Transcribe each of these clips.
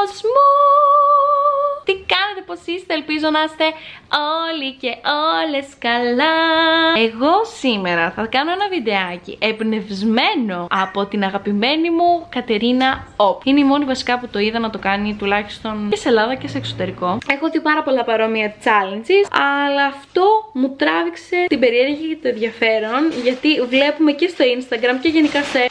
κόσμο! Τι κάνετε, πως είστε? Ελπίζω να είστε όλοι και όλες καλά. Εγώ σήμερα θα κάνω ένα βιντεάκι εμπνευσμένο από την αγαπημένη μου Κατερίνα Οπ. Είναι η μόνη βασικά που το είδα να το κάνει, τουλάχιστον και σε Ελλάδα και σε εξωτερικό. Έχω δει πάρα πολλά παρόμοια challenges, αλλά αυτό μου τράβηξε την περιέργεια και το ενδιαφέρον, γιατί βλέπουμε και στο Instagram και γενικά σε...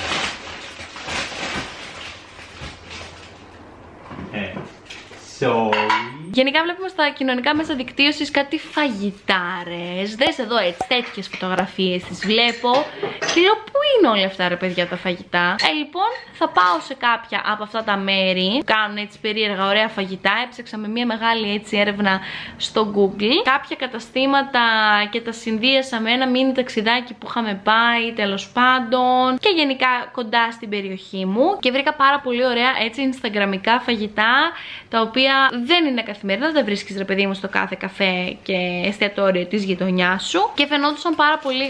Γενικά βλέπουμε στα κοινωνικά μέσα δικτύωσης κάτι φαγητάρες. Δες εδώ έτσι τέτοιες φωτογραφίες τις βλέπω και λέω πού είναι όλα αυτά ρε παιδιά τα φαγητά. Λοιπόν θα πάω σε κάποια από αυτά τα μέρη που κάνουν έτσι περίεργα ωραία φαγητά. Έψαξα με μια μεγάλη έτσι έρευνα στο Google κάποια καταστήματα και τα συνδύασα με ένα μίνι ταξιδάκι που είχαμε πάει τέλος πάντων και γενικά κοντά στην περιοχή μου και βρήκα πάρα πολύ ωραία έτσι instagramικά φαγητά τα οποία δεν είναι καθημερινά, δεν τα βρίσκεις ρε παιδί μου στο κάθε καφέ και εστιατόριο της γειτονιάς σου και φαινόντουσαν πάρα πολύ...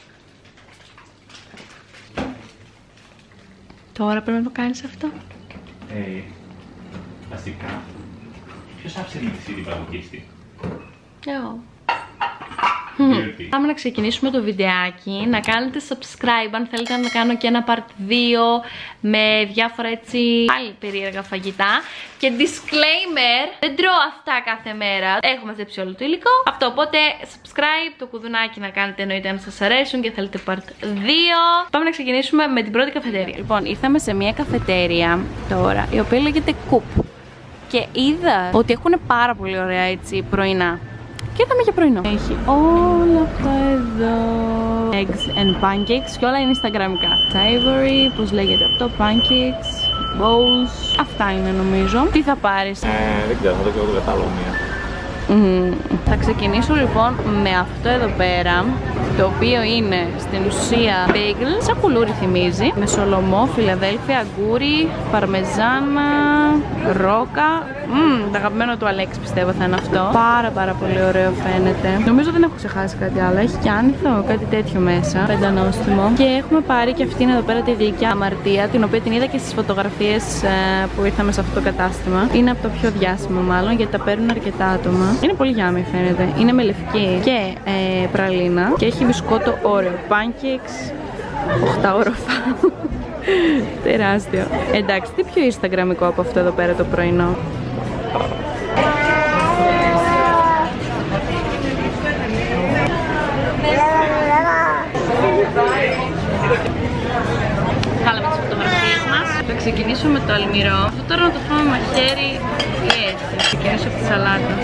Τώρα πρέπει να το κάνεις αυτό. Βασικά, ποιος άφησε την παγωγίστη? Εγώ. Πάμε να ξεκινήσουμε το βιντεάκι, να κάνετε subscribe αν θέλετε να κάνω και ένα part 2 με διάφορα έτσι πάλι περίεργα φαγητά. Και disclaimer, δεν τρώω αυτά κάθε μέρα, έχω μαζέψει όλο το υλικό. Αυτό, οπότε subscribe, το κουδουνάκι να κάνετε εννοείται αν σας αρέσουν και θέλετε part 2. Πάμε να ξεκινήσουμε με την πρώτη καφετέρια. Λοιπόν, ήρθαμε σε μια καφετέρια τώρα, η οποία λέγεται Coop. Και είδα ότι έχουν πάρα πολύ ωραία έτσι πρωινά. Και ήρθαμε για πρωινό. Έχει όλα αυτά εδώ. Eggs and pancakes και όλα είναι instagramικά. Savory, πώς λέγεται αυτό, pancakes, bowls. Αυτά είναι νομίζω. Τι θα πάρεις? Δεν ξέρω, θα το κάνω το κατάλογο μία. Θα ξεκινήσω λοιπόν με αυτό εδώ πέρα, το οποίο είναι στην ουσία bagel, σαν κουλούρι θυμίζει, με σολομό, φιλαδέλφια, αγκούρι, παρμεζάνα, ρόκα. Το αγαπημένο του Αλέξη πιστεύω θα είναι αυτό. Πάρα πολύ ωραίο φαίνεται. Νομίζω δεν έχω ξεχάσει κάτι άλλο. Έχει και άνηθο, κάτι τέτοιο μέσα, πεντανόστιμο. Και έχουμε πάρει και αυτήν εδώ πέρα τη γλυκιά αμαρτία, την οποία την είδα και στις φωτογραφίες που ήρθαμε σε αυτό το κατάστημα. Είναι από το πιο διάσημο μάλλον, γιατί τα παίρνουν αρκετά άτομα. Είναι πολύ γιάμι φαίνεται. Είναι με λευκή και πραλίνα και έχει μπισκότο ωραίο. Pancakes, 8 όροφα. Τεράστιο. Εντάξει, τι πιο instagramικό από αυτό εδώ πέρα το πρωινό. Χάλαμε τις φωτογραφίες μας. Θα ξεκινήσω με το αλμυρό. Αυτό τώρα να το φάμε μαχαίρι ή έτσι. Θα ξεκινήσω από τη σαλάτα.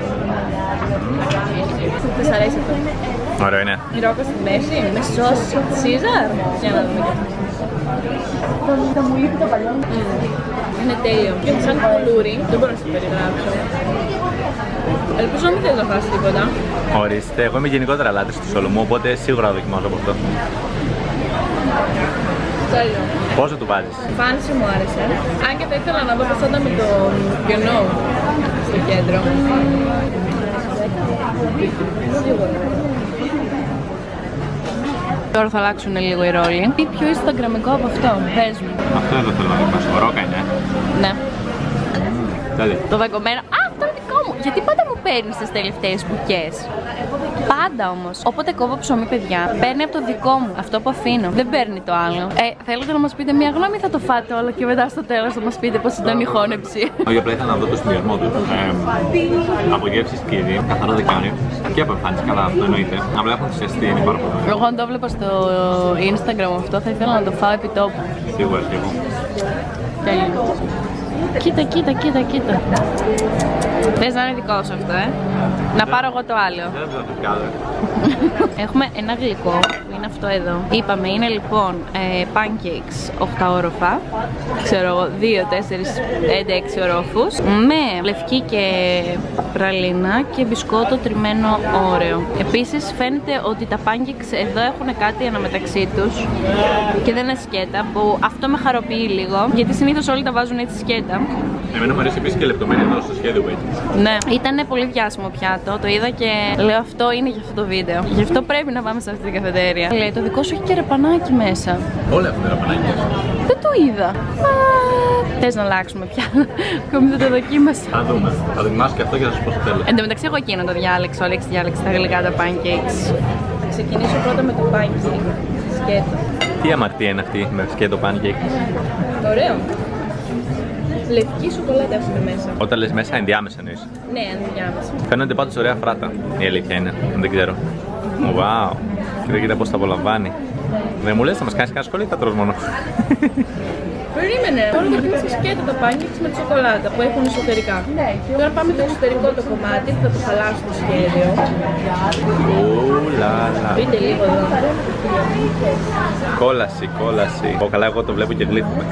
Σας αρέσει αυτό? Ωραίο είναι. Η ρόκα στη μέση, με σως Caesar. Για να δούμε. Θα μου λείπει το παλιό. Είναι τέλειο. Και σαν κουλούρι, δεν μπορώ να σας περιγράψω. Ελπίζω να μην θέλεις να φάσεις τίποτα. Ορίστε, εγώ είμαι γενικότερα λάτρης του σολομού, οπότε σίγουρα θα δοκιμάσω από αυτό. Τέλειο. Πόσο του βάζεις? Φάνηση μου άρεσε. Αν και θα ήθελα να δω πώς θα ήταν με το πιονό στο κέντρο. Τώρα θα αλλάξουν λίγο οι ρόλοι. Τι πιο instagramικό από αυτό, πες μου. Αυτό εδώ θέλω να δοκιμάσω. Ρόκα είναι. Ναι. Τέλειο. Το δαγκωμένο. Α, αυτό είναι δικό μου. Γιατί πάντα μου παίρνεις τις τελευταίες μπουκές? Πάντα όμως. Όποτε κόβω ψωμί, παιδιά, παίρνει από το δικό μου. Αυτό που αφήνω. Δεν παίρνει το άλλο. Θέλετε να μας πείτε μια γνώμη ή θα το φάτε όλο και μετά στο τέλος θα μας πείτε πώς ήταν η χώνεψη? Όχι, απλά ήθελα να δω το συνδυασμό του. Από γεύσεις κύριοι, καθαρά δεν κάνει. Και από εμφάνιση, καλά, αυτό εννοείται. Απλά έχουν θυσιαστεί, είναι πάρα πολύ. Εγώ αν το βλέπα στο Instagram αυτό θα ήθελα να το φάω επί τόπου. Σίγουρα και εγώ. Τέλειο. Κοίτα. Θες να είναι δικό σου αυτό, Να πάρω εγώ το άλλο. Έχουμε ένα γλυκό που είναι αυτό εδώ. Είπαμε, είναι λοιπόν pancakes 8 όροφα. Ξέρω εγώ, 2, 4, 5, 6 ορόφους. Με λευκή και πραλίνα και μπισκότο τριμμένο όρεο. Επίσης φαίνεται ότι τα pancakes εδώ έχουν κάτι αναμεταξύ τους και δεν είναι σκέτα, που αυτό με χαροποιεί λίγο, γιατί συνήθως όλοι τα βάζουν έτσι σκέτα. Εμένα μου αρέσει επίσης και λεπτομέρεια εδώ στο σχέδιο που έτσι. Ναι, ήταν πολύ διάσημο πιάτο, το είδα και λέω αυτό είναι για αυτό το βίντεο. Γι' αυτό πρέπει να πάμε σε αυτή την καφετέρια. Λέει, το δικό σου έχει και ρεπανάκι μέσα. Όλα έχουν ρεπανάκι. Δεν το είδα. Θες να αλλάξουμε πια? Ακόμη δεν το δοκίμασα. Θα δούμε. Θα δοκιμάσω και αυτό και θα σου πω στο τέλος. Εν τω μεταξύ, εγώ εκείνο το διάλεξα. Ο Αλέξης διάλεξε τα γλυκά τα pancakes. Θα ξεκινήσω πρώτα με το pancake. Σκέτο. Τι αμαρτία είναι αυτή με σκέτο pancake? Ωραίο. Λευκή σοκολάτα έχουμε μέσα. Όταν λες μέσα, ενδιάμεσα εννοείς? Ναι, ενδιάμεσα. Φαίνονται πάντως ωραία φράτα. Η αλήθεια είναι. Δεν ξέρω. Wow. Κοίτα πώς τα απολαμβάνει. Δεν μου λες, θα μας κάνεις κανένα σχολείο ή θα τρως μόνο? Περίμενε. Τώρα δοκίμασα σκέτο τα pancakes με τη σοκολάτα που έχουν εσωτερικά. Τώρα πάμε το εξωτερικό το κομμάτι που θα το χαλάσω το σχέδιο. Ουλαλα. Πείτε λίγο εδώ. Κόλαση, κόλαση. Ω, καλά, εγώ το βλέπω και γλύφουμε.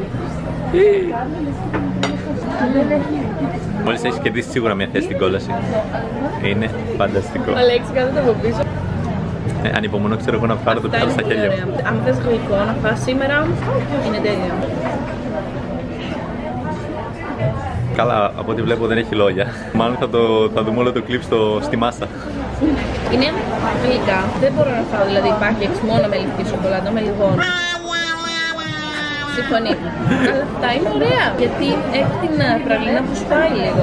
Μόλις έχεις κερδίσει σίγουρα μια θέση στην κόλαση. Είναι φανταστικό. Αλέξη, κάθεται από πίσω. Ανυπομονώ, ξέρω εγώ να πάρω το πιάτο στα χέρια μου. Αν θες γλυκό να φας σήμερα, είναι τέλειο. Καλά, από ό,τι βλέπω δεν έχει λόγια. Μάλλον θα δούμε όλο το κλιπ στη μάσα. Είναι γλυκά. Δεν μπορώ να φάω δηλαδή pancakes μόνο με λευκή σοκολάτα, με λιγότερο. Συμφωνεί. Αλλά αυτά είναι ωραία. Γιατί έχει την πραλίνα που σπάει λίγο.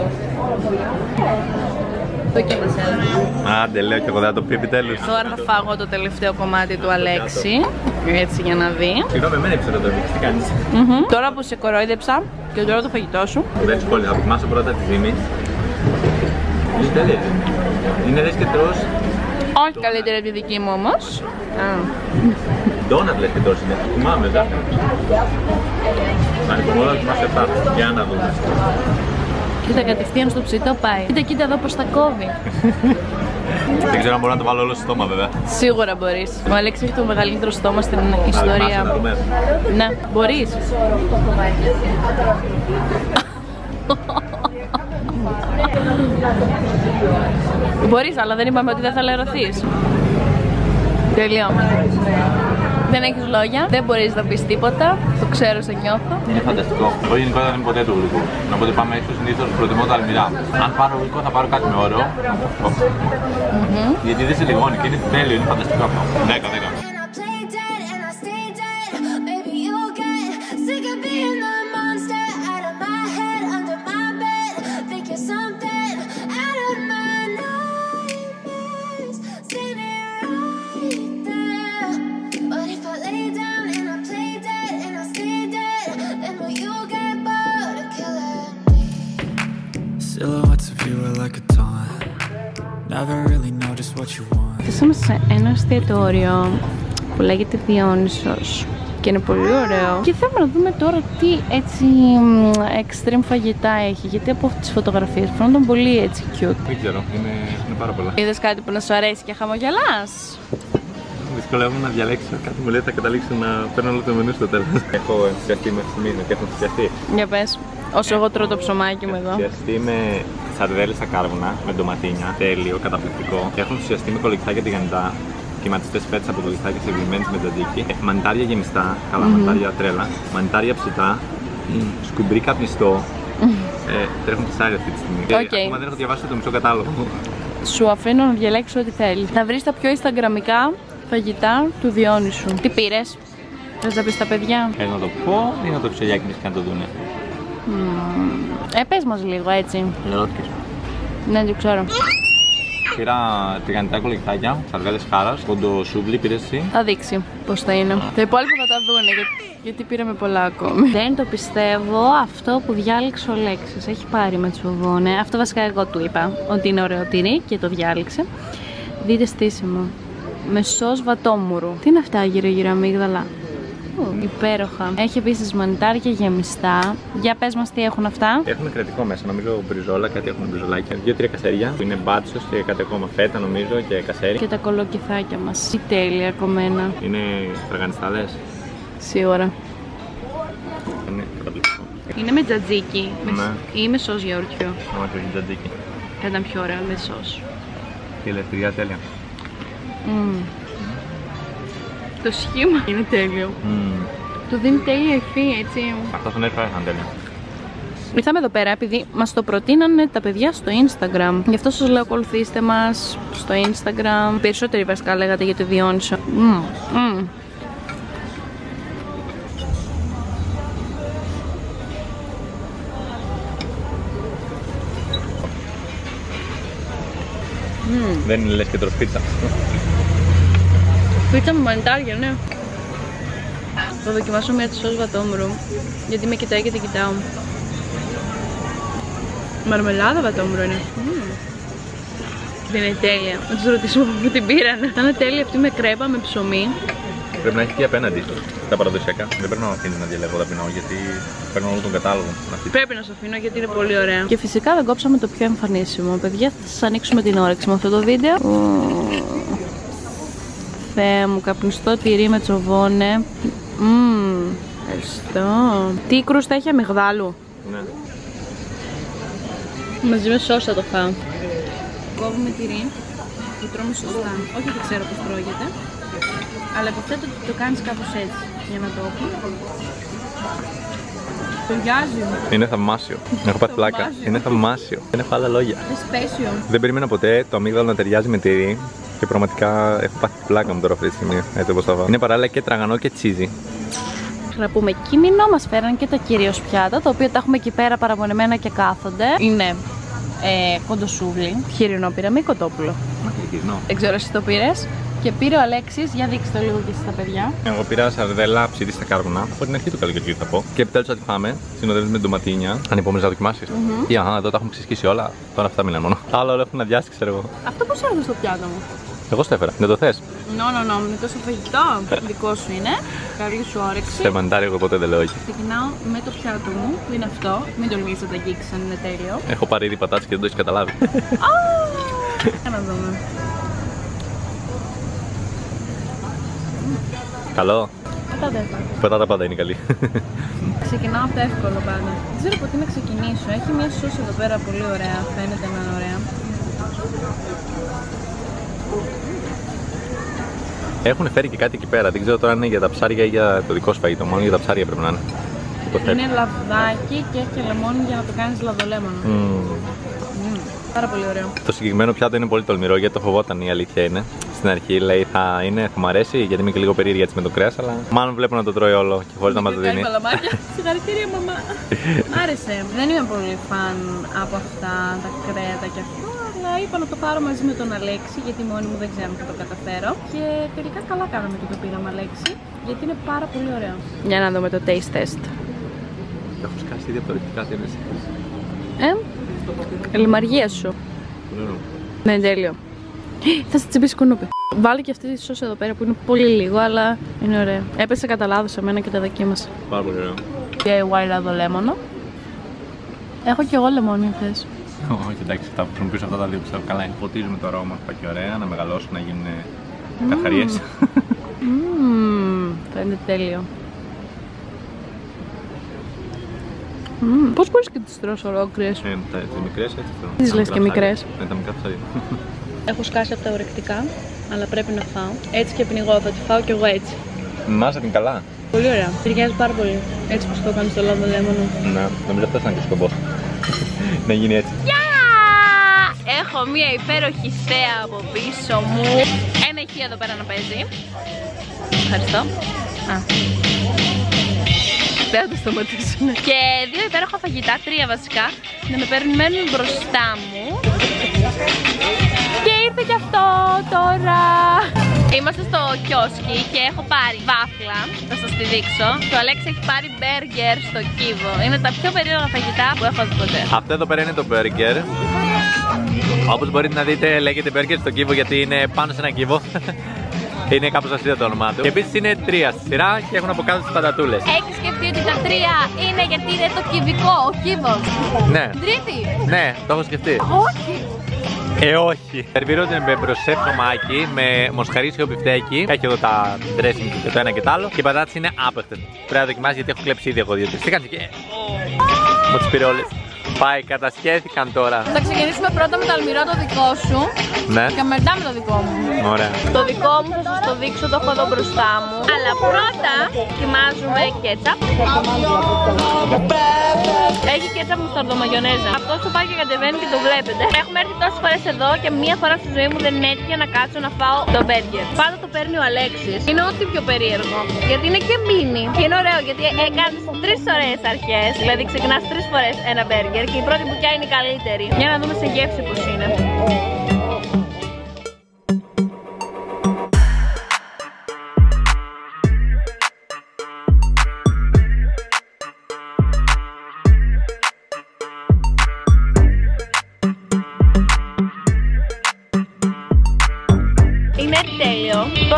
Δοκίμασε, έλα. Άντε, λέω και εγώ δεν θα το πει επιτέλους. Τώρα θα φάω το τελευταίο κομμάτι του Αλέξη. Έτσι για να δει. Συγγνώμη, εμένα ήξερα το δείξει. Τι κάνεις? Τώρα που σε κορόιδεψα και τώρα το φαγητό σου. Δεν σχόλια, θα δοκιμάσω πρώτα τη ζύμη. Είναι τέλεια. Είναι λες και τρως. Όχι καλύτερη από τη δική μου όμως. Ντόνατ λες και τρως είναι. Θυμάμαι, δεν. Ανυπομονώ να δοκιμάσω αυτά. Για να δούμε. Κοίτα, κατευθείαν στο ψητό πάει. Κοίτα εδώ πως τα κόβει. Δεν ξέρω αν μπορώ να το βάλω όλο στο στόμα, βέβαια. Σίγουρα μπορείς. Ο Αλέξης έχει το μεγαλύτερο στόμα στην ιστορία. Να δούμε. Ναι, μπορείς. Μπορείς, αλλά δεν είπαμε ότι δεν θα λερωθείς. Τελειώ. Δεν έχεις λόγια, δεν μπορείς να πεις τίποτα, το ξέρω, σε νιώθω. Είναι φανταστικό. Εγώ γενικότερα δεν είμαι ποτέ του γλυκού. Οπότε πάμε έξω, συνήθως προτιμώ τα αλμυρά. Αν πάρω γλυκό θα πάρω κάτι με όρο. Γιατί δεν σε λιγώνει και είναι τέλειο, είναι φανταστικό αυτό. 10-10. Φτάσαμε σε ένα εστιατόριο που λέγεται Διόνυσος και είναι πολύ ωραίο και θέλουμε να δούμε τώρα τι έτσι extreme φαγητά έχει, γιατί από τις φωτογραφίες φαίνονταν πολύ έτσι cute. Δεν ξέρω, είναι πάρα πολλά. Είδες κάτι που να σου αρέσει και χαμογελάς? Δυσκολεύομαι να διαλέξω, κάτι μου λέει θα καταλήξω να παίρνω όλο το μενού στο τέλος. Έχω ενθουσιαστεί μέχρι στιγμής, γιατί έχω ενθουσιαστεί. Για πες, όσο εγώ τρώω το ψωμάκι μου εδώ. Έχω ενθουσιαστεί με σαρδέλες στα κάρβουνα, με ντοματίνια, τέλειο, καταπληκτικό. Έχω ενθουσιαστεί με κολοκυθάκια τηγανιτά, κυματιστές φέτες από κολοκυθάκια σεβημένες με τζατζίκι. Μανιτάρια γεμιστά, καλά μανιτάρια τρέλα, μανιτάρια ψητά, σκουμπρί καπνιστό. Τρέχουν τις άρες αυτή τη στιγμή. Ακόμα δεν έχω διαβάσει το μισό κατάλογο. Σου αφήνω να διαλέξεις ό,τι θέλεις. Θα βρεις τα πιο instagramικά φαγητά του Διόνυσου. Τι πήρες? Θες να πεις στα παιδιά? Θέλω να το πω ή να το ψελιάκινες και να το δούνε? Πες μας λίγο έτσι. Λερώτηκες. Ναι, δεν ξέρω. Πήρα τηγανιτά κολοκυθάκια, σαρδέλες χάρας, κοντο σούβλι, πήρες εσύ. Θα δείξει πώς θα είναι. Τα υπόλοιπα θα τα δούνε γιατί πήραμε πολλά ακόμη. Δεν το πιστεύω αυτό που διάλεξε ο Αλέξης. Έχει πάρει με τσουβόνε. Αυτό βασικά εγώ του είπα ότι είναι ωραίο τυρί και το διάλεξε. Δείτε στήσιμο. Με σως βατόμουρου. Τι είναι αυτά γύρω-γύρω αμύγδαλα? Υπέροχα. Έχει επίσης μανιτάρια γεμιστά. Για πες μας τι έχουν αυτά. Έχουν κρατικό μέσα, νομίζω μπριζόλα, κάτι έχουν μπριζολάκια. 2-3 κασέρια που είναι μπάτσος και κάτι ακόμα φέτα νομίζω και κασέρι. Και τα κολοκυθάκια μας. Τι τέλεια κομμένα. Είναι φραγανιστάλες. Σίγουρα. Είναι καταπληκτικό. Είναι με τζατζίκι. Ναι. Ή με σως γιαουρτιού. Άμα και τζατζίκι. Θα ήταν πιο ωραίο με σως. Και ελευθερία τέλεια. Το σχήμα είναι τέλειο. Του δίνει τέλεια υφή, έτσι. Αυτό στον έρθει ήταν τέλεια. Ήρθαμε εδώ πέρα επειδή μας το προτείνανε τα παιδιά στο Instagram. Γι' αυτό σας λέω ακολουθήστε μας στο Instagram. Περισσότεροι βασικά λέγατε για το Διόνυσο. Δεν είναι λες και τρως πίτσα. Πίτσα με μανιτάρια, ναι. Θα δοκιμάσω μια τη σως βατόμουρου, γιατί με κοιτάει και την κοιτάω. Μαρμελάδα βατόμουρου είναι. Δεν είναι τέλεια. Να τους ρωτήσουμε από πού την πήρανε. Θα είναι τέλεια αυτή με κρέπα, με ψωμί. Πρέπει να έχει και απέναντι τα παραδοσιακά. Δεν πρέπει να αφήνει να διαλέγω ταπεινό, γιατί παίρνω όλο τον κατάλογο. Πρέπει να σου αφήνω γιατί είναι πολύ ωραία. Και φυσικά δεν κόψαμε το πιο εμφανίσιμο. Παιδιά, θα σας ανοίξουμε την όρεξη με αυτό το βίντεο. Θεέ μου, καπνιστό τυρί με τσοβόνε. Ευχαριστώ. Τι κρούστα έχει, αμυγδάλου? Ναι. Μαζί με σως θα το φάω. Κόβουμε τυρί και τρώμε σωστά. Όχι, δεν ξέρω πώς τρώγεται, αλλά υποθέτω ότι το κάνεις κάπως έτσι για να το έχω. Ταιριάζει. Είναι θαυμάσιο. Έχω πάθει πλάκα. Είναι θαυμάσιο. Δεν έχω άλλα λόγια. Σπέσιο. Δεν περίμενα ποτέ το αμύγδαλο να ταιριάζει με τυρί. Και πραγματικά έχω πάθει πλάκα μου τώρα αυτή τη στιγμή. Έτσι όπως τα βάλω. Είναι παράλληλα και τραγανό και τσίζι. Να πούμε κείμενο, μας φέραν και τα κυρίως πιάτα, τα οποία τα έχουμε εκεί πέρα παραπονεμένα και κάθονται. Είναι κοντοσούβλι, χοιρινό πήραμε ή κοτόπουλο? Δεν ξέρω, εσύ το πήρες. Και πήρε ο Αλέξης, για δείξτε το λίγο και εσείς τα παιδιά. Εγώ πήρα σαρδέλα ψητή στα κάρβουνα. Από την αρχή του καλοκαιριού θα πω. Και επιτέλους θα τη φάμε. Συνοδεύεται με ντοματίνια. Ανυπόμονες να δοκιμάσεις. Εδώ τα έχουμε ξεσκίσει όλα. Τώρα αυτά μιλάνε μόνο. Άλλο όλο έχουν αδειάσει, ξέρω εγώ. Αυτό πώς έρχεται στο πιάτο μου? Εγώ στο έφερα. Δεν το θες? No, είναι τόσο φαγητό. Δικό σου είναι. Καλή σου όρεξη. Σε μαντάρι, εγώ ποτέ δεν λέω όχι. Ξεκινάω με το πιάτο μου, που είναι αυτό. Μην τολμήσεις να τα αγγίξεις αν είναι τέλειο. Έχω πάρει ήδη πατάτες και δεν το έχεις καταλάβει. Να δούμε. Καλό. Πατάτα εύκολα. Πατάτα πάντα είναι καλή. Ξεκινάω από το εύκολο πάντα. Δεν ξέρω από τι να ξεκινήσω. Έχει μια σως εδώ πέρα πολύ ωραία. Φαίνεται να είναι ωραία. Έχουν φέρει και κάτι εκεί πέρα. Δεν ξέρω τώρα αν είναι για τα ψάρια ή για το δικό σου φαγητό. Μόνο για τα ψάρια πρέπει να είναι. Είναι λαδάκι και έχει και λεμόνι για να το κάνεις λαδολέμονο. Πάρα πολύ ωραίο. Το συγκεκριμένο πιάτο είναι πολύ τολμηρό γιατί το φοβόταν, η αλήθεια είναι. Στην αρχή λέει θα μου αρέσει γιατί είμαι και λίγο περίεργη έτσι με το κρέας, αλλά μάλλον βλέπω να το τρώει όλο και χωρίς να μας το δίνει. Συγχαρητήρια, μαμά. Μ' άρεσε. Δεν είμαι πολύ φαν από αυτά τα κρέατα και αυτό, αλλά είπα να το πάρω μαζί με τον Αλέξη γιατί μόνη μου δεν ξέρω αν θα το καταφέρω. Και τελικά καλά κάναμε και το πήραμε, Αλέξη, γιατί είναι πάρα πολύ ωραίο. Για να δούμε το taste test. Έχω σκάσει ήδη από το ρηκτικά, τι είναι. Λιμαργία σου. Ναι, είναι τέλειο. Θα σε τσιμπήσει κουνούπι. Βάλει και αυτή τη σως εδώ πέρα που είναι πολύ λίγο, αλλά είναι ωραία. Έπεσε κατά λάθος σε μένα και τα δοκίμασα. Πάρα πολύ ωραίο. DIY λαδολέμονο. Έχω κι εγώ λεμόνι, θες? Όχι, εντάξει, θα βρουν πίσω αυτά τα δύο πιστεύω καλά είναι. Ποτίζουμε το αρώμα που πάει ωραία, να μεγαλώσουν, να γίνουν καθαρίες. Φαίνεται τέλειο. Πώς μπορείς και τις τρως ολόκληρες? Τις μικρές έτσι θέλω. Τις λες και μικρές? Ναι, τα μικρά ψάρια. Έχω σκάσει από τα ορεκτικά, αλλά πρέπει να φάω. Έτσι και πνιγώ, θα τη φάω κι εγώ έτσι. Μάζα την καλά. Πολύ ωραία. Ταιριάζει πάρα πολύ. Έτσι πως το κάνεις στο λαδολέμονο. Ναι, νομίζω αυτός ήταν και ο σκοπός. Να γίνει έτσι. Έχω μία υπέροχη θέα από πίσω μου. Ένα ηχείο εδώ πέρα να παίζει. Ευχαριστώ. Δεν θα το σταματήσουν. Και δύο υπέροχα φαγητά, τρία βασικά, να με περιμένουν μπροστά μου. Και ήρθε και αυτό τώρα. Είμαστε στο κιόσκι και έχω πάρει βάφλα, θα σας τη δείξω. Και ο Αλέξης έχει πάρει μπέργκερ στο κύβο. Είναι τα πιο περίεργα φαγητά που έχω δει ποτέ. Αυτό εδώ πέρα είναι το μπέργκερ. Όπως μπορείτε να δείτε, λέγεται μπέργκερ στο κύβο γιατί είναι πάνω σε ένα κύβο. Είναι κάπως αστείο το όνομά του. Και επίσης είναι τρία στη σειρά και έχουν από κάτω τις πατατούλες. Έχεις σκεφτεί ότι τα τρία είναι γιατί είναι το κυβικό, ο κύβος? Ναι. Τρίτη. Ναι, το έχω σκεφτεί. Όχι. Όχι. Σερβίρονται με μπροσέ ψωμάκι, με μοσχαρίσιο μπιφτέκι. Έχει εδώ τα dressing και το ένα και το άλλο. Και οι πατάτες είναι άπεχτες. Πρέπει να δοκιμάσεις γιατί έχω κλέψει ήδη εγώ δύο-τρεις. Τι κάνεις εκεί? Μου τις πήρε όλες. Πάει, κατασχέθηκαν τώρα. Θα ξεκινήσουμε πρώτα με το αλμυρό το δικό σου. Ναι. Και μετά με το δικό μου. Ωραία. Το δικό μου θα σας το δείξω, το έχω εδώ μπροστά μου. Αλλά πρώτα ετοιμάζουμε κέτσαπ. Έχει κέτσαπ με σταρδομαγιονέζα. Αυτό το πάει και κατεβαίνει και το βλέπετε. Έχουμε έρθει τόσες φορές εδώ και μία φορά στη ζωή μου δεν έτυχε να κάτσω να φάω το μπέργκερ. Πάντα το παίρνει ο Αλέξης. Είναι ό,τι πιο περίεργο. Γιατί είναι και μίνι. Και είναι ωραίο γιατί έκανες 3 ωραίες αρχές. Δηλαδή ξεκινάς 3 φορές ένα μπέργκερ και η πρώτη μπουκιά είναι η καλύτερη. Για να δούμε σε γεύση πώς είναι.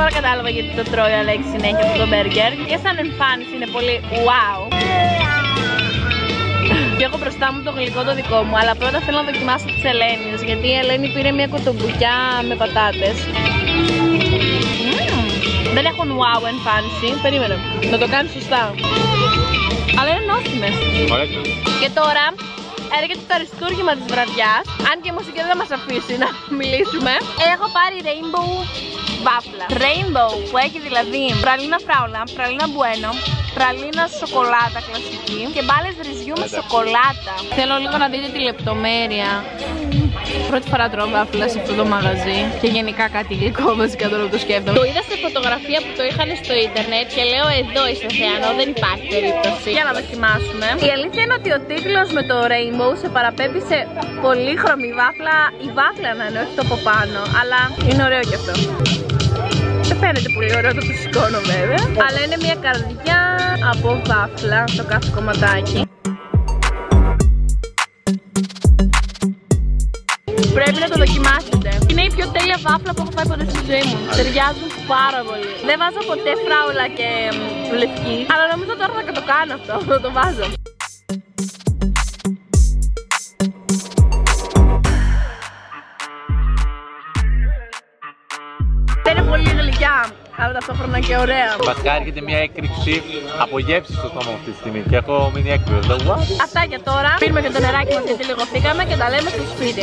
Τώρα κατάλαβα γιατί το τρώει ο Αλέξης συνέχεια αυτό το μπέργκερ. Και σαν εμφάνιση είναι πολύ wow. Και έχω μπροστά μου το γλυκό το δικό μου, αλλά πρώτα θέλω να δοκιμάσω τις Ελένης, γιατί η Ελένη πήρε μια κοτομπουκιά με πατάτες. Δεν έχουν wow εμφάνιση, περίμενε, να το κάνεις σωστά. Αλλά είναι νόστιμες. Και τώρα έρχεται το αριστούργημα της βραδιάς, αν και η μουσική δεν θα μας αφήσει να μιλήσουμε. Έχω πάρει rainbow βάφλα. Rainbow που έχει δηλαδή πραλίνα φράουλα, πραλίνα μπουένο, πραλίνα σοκολάτα κλασική και μπάλες ρυζιού με σοκολάτα. Θέλω λίγο να δείτε τη λεπτομέρεια. Πρώτη φορά τρώω βάφλα σε αυτό το μαγαζί και γενικά κάτι γλυκό βασικά τώρα που το σκέφτομαι. Το είδα σε φωτογραφία που το είχαν στο ίντερνετ και λέω εδώ είσαι Θεανό, δεν υπάρχει περίπτωση. Για να δοκιμάσουμε. Η αλήθεια είναι ότι ο τίτλος με το rainbow σε παραπέμπει σε πολύχρωμη βάφλα, η βάφλα να είναι, όχι το από πάνω, αλλά είναι ωραίο κι αυτό. Δεν φαίνεται πολύ ωραίο το φυσικόνο βέβαια, αλλά είναι μια καρδιά από βάφλα στο κάθε κομματάκι. Πρέπει να το δοκιμάσετε. Είναι η πιο τέλεια βάφλα που έχω φάει ποτέ στη ζωή μου. Ταιριάζουν πάρα πολύ. Δεν βάζω ποτέ φράουλα και λευκή, αλλά νομίζω τώρα θα το κάνω αυτό, θα το βάζω. Είναι πολύ γλυκιά, αλλά ταυτόχρονα και ωραία. Βασικά έρχεται μια έκρηξη από γεύση στο στόμα αυτή τη στιγμή και έχω μείνει έκπληκτος. Αυτά για τώρα. Πίνουμε και το νεράκι μας γιατί λιγοθήκαμε και τα λέμε στο σπίτι.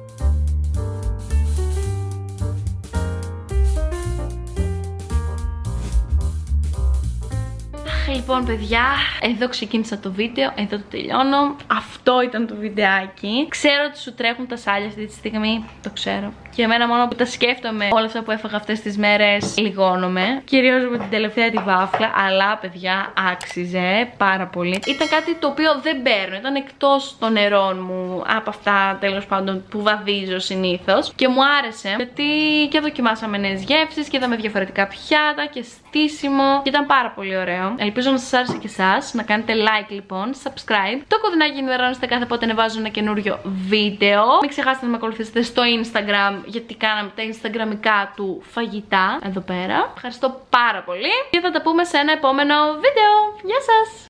Λοιπόν παιδιά, εδώ ξεκίνησα το βίντεο, εδώ το τελειώνω. Αυτό ήταν το βιντεάκι. Ξέρω ότι σου τρέχουν τα σάλια αυτή τη στιγμή, το ξέρω. Και εμένα μόνο που τα σκέφτομαι όλα αυτά που έφαγα αυτές τις μέρες λιγώνομαι. Κυρίως με την τελευταία τη βάφλα, αλλά παιδιά άξιζε πάρα πολύ. Ήταν κάτι το οποίο δεν παίρνω, ήταν εκτός των νερών μου από αυτά τέλος πάντων που βαδίζω συνήθως. Και μου άρεσε γιατί και δοκιμάσαμε νέες γεύσεις και είδαμε διαφορετικά πιάτα και στήσιμο. Και ήταν πάρα πολύ ωραίο. Ελπίζω να σας άρεσε και εσάς. Να κάνετε like λοιπόν, subscribe. Το κουδουνάκι ενημερώνεστε κάθε πότε ανεβάζω ένα καινούριο βίντεο. Μην ξεχάσετε να με ακολουθήσετε στο Instagram, γιατί κάναμε τα Instagramικά του φαγητά εδώ πέρα. Ευχαριστώ πάρα πολύ και θα τα πούμε σε ένα επόμενο βίντεο. Γεια σας!